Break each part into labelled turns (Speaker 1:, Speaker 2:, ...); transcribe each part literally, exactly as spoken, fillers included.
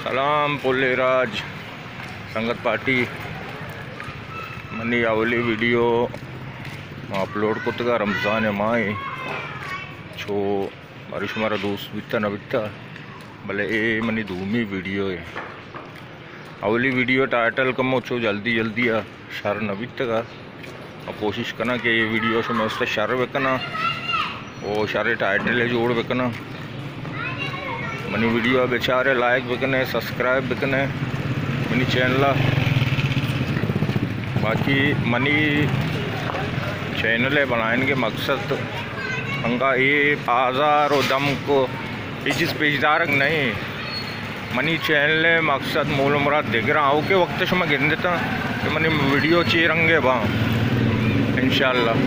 Speaker 1: सलाम पुलेराज संगत पार्टी मनी आवली वीडियो अपलोड कुतगा रमज़ान माए छो मारी शुमारा दोस्त बिता न बिता भले ए मनी धूमी वीडियो है अवली वीडियो टाइटल कमो छो जल्दी जल्दी आ शर न बितगा और कोशिश करना कि ये वीडियो से मैं उससे शर बेकना और शर टाइटल जोड़ बेकना मनी वीडियो बेचारे लाइक बिकने सब्सक्राइब बिकने मनी चैनल बाकी मनी चैनल बनाने के मकसद अंगा ये आज़ार और दम को ये चीज़ पेशदार नहीं मनी चैनल मकसद मूल मुराद दिख रहा हूँ के वक्त से मैं गिन देता कि मनी वीडियो चेरंगे बा इंशाल्लाह।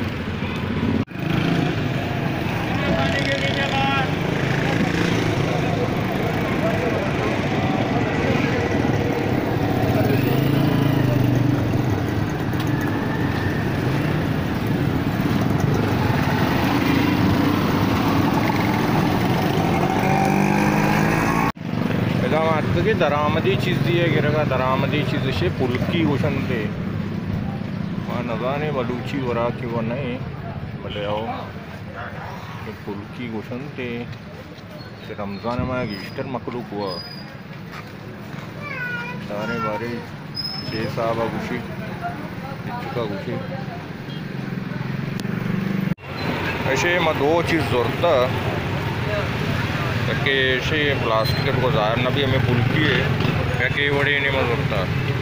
Speaker 1: की दरामदी चीज़ दिए गिरेगा दरामदी चीज़ से पुलकी गोशन दे वहाँ नजाने बलूची वरा की वो नहीं भले आओ ये पुलकी गोशन दे रमज़ान में ईस्टर मखलूक हुआ सारे बारे छः साहब गुशी का गुशी ऐसे मैं दो चीज़ ज़रूरत कि ऐसे प्लास्टिक को ज़ाहिर ना भी हमें पुलकी है क्या कि बड़े नहीं मज़ा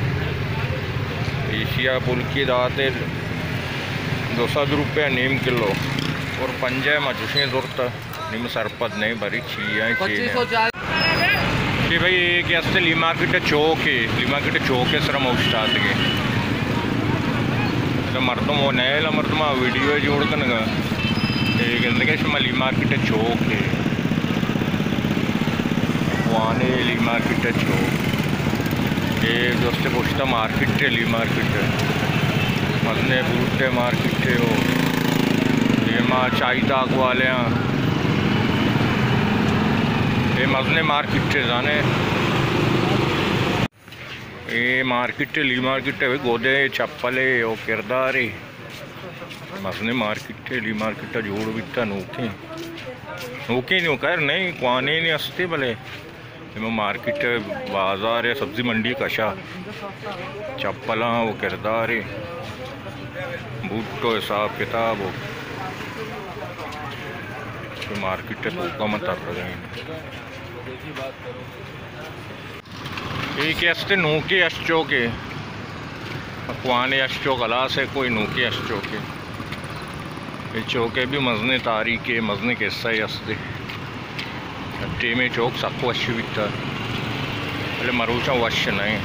Speaker 1: एशिया पुलकी दाते दो सौ रुपये नीम किलो और पंजे मजुशे ज़रूरत नीम सरपत नहीं भरी छिया कि भाई एक ऐसे ली मार्केट चौक है ली मार्केट चौक है सर उस्ताद के तो मर्दम वो नए मर्दम वीडियो जोड़ कर ली मार्केट चौक है वाने ली मार्केट छो ये दोस्ते पोस्टा मार्केट ली मार्केट मजने बूटे मार्केट हो ये माँ चाई दाग वाले ये मजने मार्केट जाने ये मार्केट ली मार्केट है गोदे चप्पले वो किरदार मजने मार्केट ली मार्केट जोड़ बिता नोके नोके नहीं कर नहीं क्वाने नहीं हंसते भले में मार्केट बाज़ार है सब्ज़ी मंडी कशा चप्पला वो किरदार है बूटो हिसाब किताब हो तो मार्केट तो कम तर रहे एक ऐसे नूके अश्चो के अखवाने अश्चो कला से कोई नूके अश्चो के ये चौके भी मजने तारीख है मजने के हिस्सा ही हंसते अट्टे में चौक सबको अच्छी बिकता पहले मरूचा वश नहीं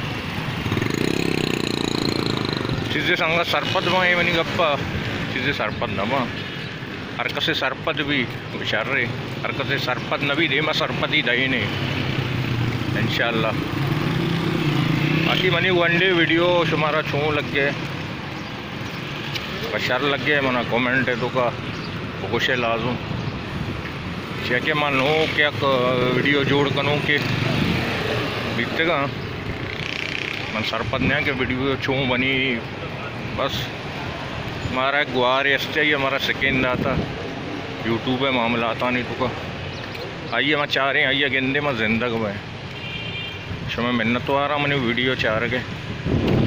Speaker 1: चीज़ें संग सरपत माए मनी गप्पा चीज़ें सरपत न माँ हरकत से सरपत भी बेचार रहे हरकत से सरपत न भी दे मैं सरपत ही दही नहीं इंशाल्लाह। बाकी मनी वनडे वीडियो शुमारा छू लग गए बशर लग गए मना कमेंट है तो का खुश है लाजू क्या क्या मानो क्या वीडियो जोड़ करूँ के बीतेगा मन सरपत नहीं कि वीडियो छू बनी बस हमारा गुआर ऐसे ही हमारा सेकेंड आता यूट्यूब है मामला आता नहीं तो का आइए मैं चाह रहे हैं आइए गेंदे में जिंदगी में शो मैं मेहनत तो आ रहा मैंने वीडियो चाह रहे